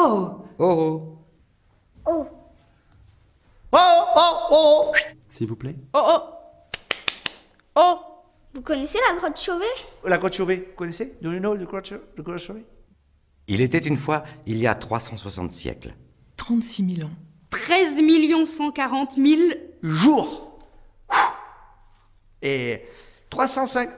Oh! Oh! Oh. Oh, oh, oh! S'il vous plaît. Oh oh! Oh! Vous connaissez la grotte Chauvet? La grotte Chauvet, vous connaissez? Do you know the grotte Chauvet? Il était une fois, il y a 360 siècles. 36 000 ans. 13 140 000 Jours! Et 305...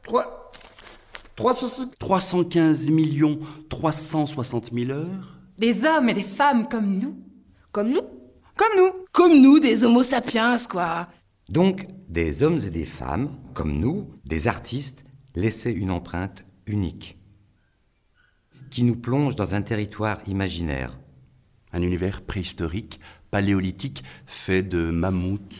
315 360 000 heures. des hommes et des femmes comme nous. Comme nous? Comme nous. Comme nous, des homo sapiens, quoi. Donc, des hommes et des femmes, comme nous, des artistes, laissaient une empreinte unique, qui nous plonge dans un territoire imaginaire. Un univers préhistorique, paléolithique, fait de mammouths.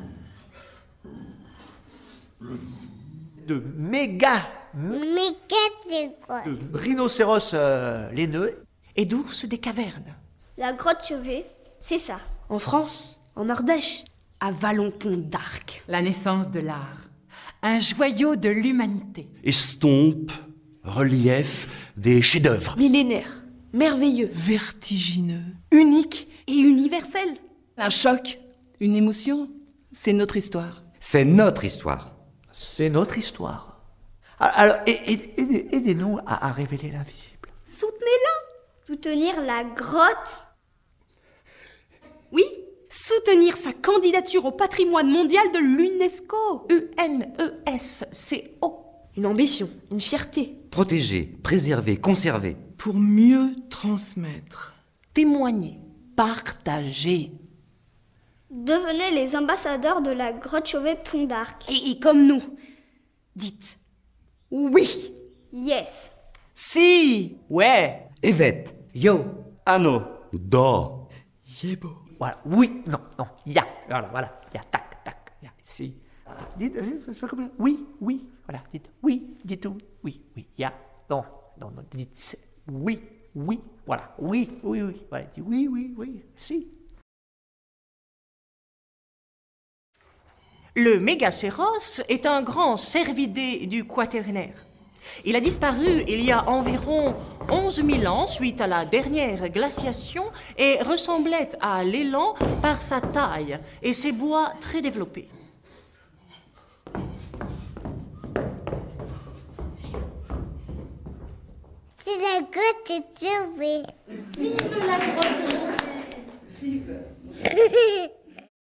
De méga... Mais qu'est-ce quoi? de rhinocéros laineux. Et d'ours des cavernes. La grotte Chauvet, c'est ça. En France, en Ardèche, à Vallon-Pont d'Arc. La naissance de l'art. Un joyau de l'humanité. Estampes, reliefs, des chefs-d'œuvre. Millénaire, merveilleux, Vertigineux. unique et universel. Un choc, une émotion, c'est notre histoire. C'est notre histoire. C'est notre histoire. Alors, aidez-nous à révéler l'invisible. Soutenez-la. Soutenir la grotte? Oui, soutenir sa candidature au patrimoine mondial de l'UNESCO. UNESCO. Une ambition, une fierté. Protéger, préserver, conserver. Pour mieux transmettre. Témoigner. Partager. Devenez les ambassadeurs de la grotte Chauvet Pont d'Arc. Et comme nous, dites oui. Yes. Si. Ouais. Évête. Yo. Anneau. Da. Yébo. Voilà. Oui. Non. Non. Ya. Voilà. Ya. Tac. Tac. Ya. Si. Dites. Oui. Oui. Voilà. Dites. Oui. Dites oui. Oui. Oui. Ya. Non. Non. Non. Dites. Oui. Oui. Voilà. Oui. Oui. Oui. Voilà. Dites oui. Oui. Oui. Si. Le mégacéros est un grand cervidé du Quaternaire. Il a disparu il y a environ 11 000 ans suite à la dernière glaciation et ressemblait à l'élan par sa taille et ses bois très développés. C'est la grotte Chauvet. Vive la grotte! Vive.